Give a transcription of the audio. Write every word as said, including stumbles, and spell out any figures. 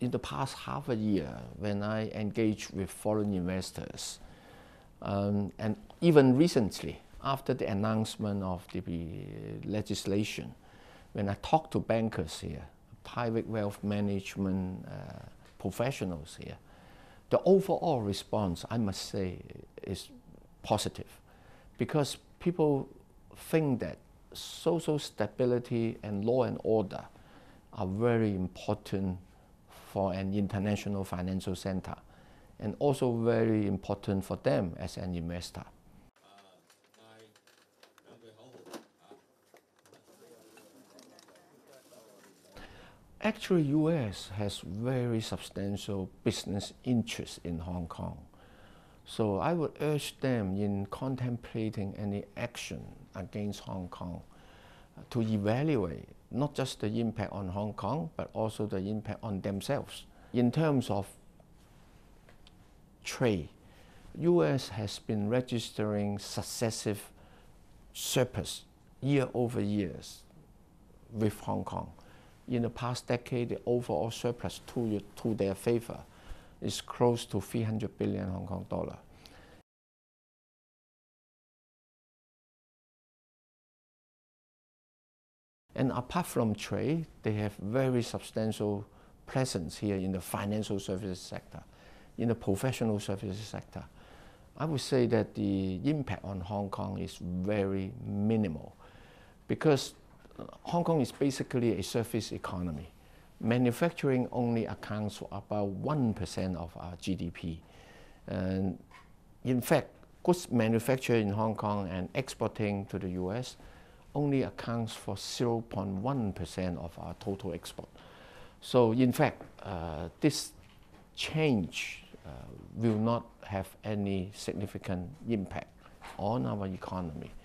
in the past half a year, when I engage with foreign investors, um, and even recently, after the announcement of the legislation, when I talk to bankers here, private wealth management uh, professionals here, the overall response, I must say, is positive, because people think that social stability and law and order are very important for an international financial center, and also very important for them as an investor. Actually, U S has very substantial business interests in Hong Kong. So I would urge them, in contemplating any action against Hong Kong, to evaluate not just the impact on Hong Kong, but also the impact on themselves. In terms of trade, U S has been registering successive surplus year over years with Hong Kong. In the past decade, the overall surplus to, to their favor is close to three hundred billion Hong Kong dollar. And apart from trade, they have very substantial presence here in the financial services sector, in the professional services sector. I would say that the impact on Hong Kong is very minimal, because Hong Kong is basically a service economy. Manufacturing only accounts for about one percent of our G D P. And in fact, goods manufactured in Hong Kong and exporting to the U S only accounts for zero point one percent of our total export. So in fact, uh, this change uh, will not have any significant impact on our economy.